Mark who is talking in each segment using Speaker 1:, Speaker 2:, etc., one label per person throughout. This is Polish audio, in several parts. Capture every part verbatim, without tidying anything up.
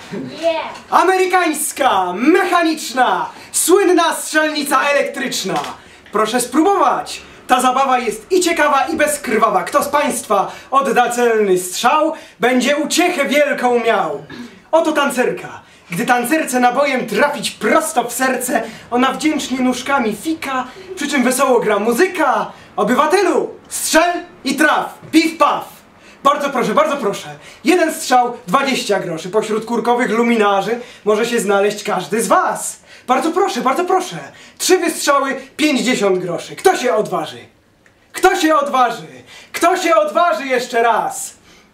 Speaker 1: Nie.
Speaker 2: Amerykańska, mechaniczna, słynna strzelnica elektryczna. Proszę spróbować. Ta zabawa jest i ciekawa, i bezkrwawa. Kto z państwa odda celny strzał, będzie uciechę wielką miał. Oto tancerka. Gdy tancerce nabojem trafić prosto w serce, ona wdzięcznie nóżkami fika, przy czym wesoło gra muzyka. Obywatelu, strzel i traf, pif paf. Bardzo proszę, bardzo proszę. Jeden strzał, dwadzieścia groszy. Pośród kurkowych luminarzy może się znaleźć każdy z was. Bardzo proszę, bardzo proszę. Trzy wystrzały, pięćdziesiąt groszy. Kto się odważy? Kto się odważy? Kto się odważy jeszcze raz?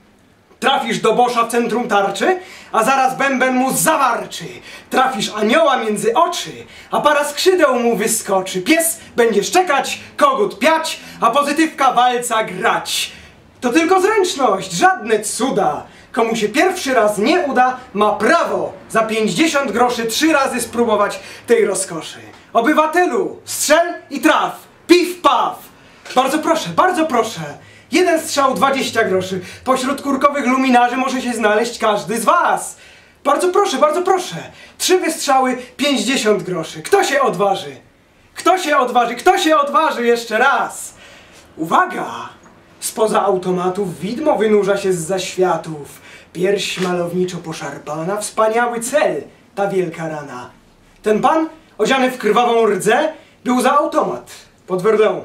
Speaker 2: Trafisz do bosza w centrum tarczy, a zaraz bęben mu zawarczy. Trafisz anioła między oczy, a para skrzydeł mu wyskoczy. Pies będzie szczekać, kogut piać, a pozytywka walca grać. To tylko zręczność, żadne cuda. Komu się pierwszy raz nie uda, ma prawo za pięćdziesiąt groszy trzy razy spróbować tej rozkoszy. Obywatelu, strzel i traf, pif paf. Bardzo proszę, bardzo proszę. Jeden strzał, dwadzieścia groszy. Pośród kurkowych luminarzy może się znaleźć każdy z was. Bardzo proszę, bardzo proszę. Trzy wystrzały, pięćdziesiąt groszy. Kto się odważy? Kto się odważy? Kto się odważy jeszcze raz? Uwaga! Spoza automatów widmo wynurza się zza światów. Pierś malowniczo poszarpana, wspaniały cel, ta wielka rana. Ten pan, odziany w krwawą rdzę, był za automat pod werdą.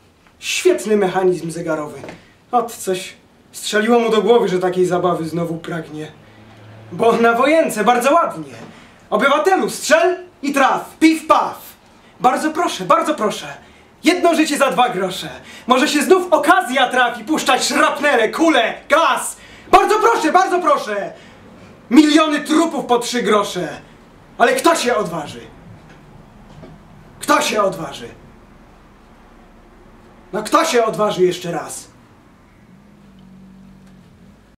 Speaker 2: Świetny mechanizm zegarowy. Ot, coś strzeliło mu do głowy, że takiej zabawy znowu pragnie. Bo na wojence, bardzo ładnie. Obywatelu, strzel i traf, pif paf. Bardzo proszę, bardzo proszę. Jedno życie za dwa grosze. Może się znów okazja trafi puszczać szrapnele, kule, gaz. Bardzo proszę, bardzo proszę. Miliony trupów po trzy grosze. Ale kto się odważy? Kto się odważy? No kto się odważy jeszcze raz?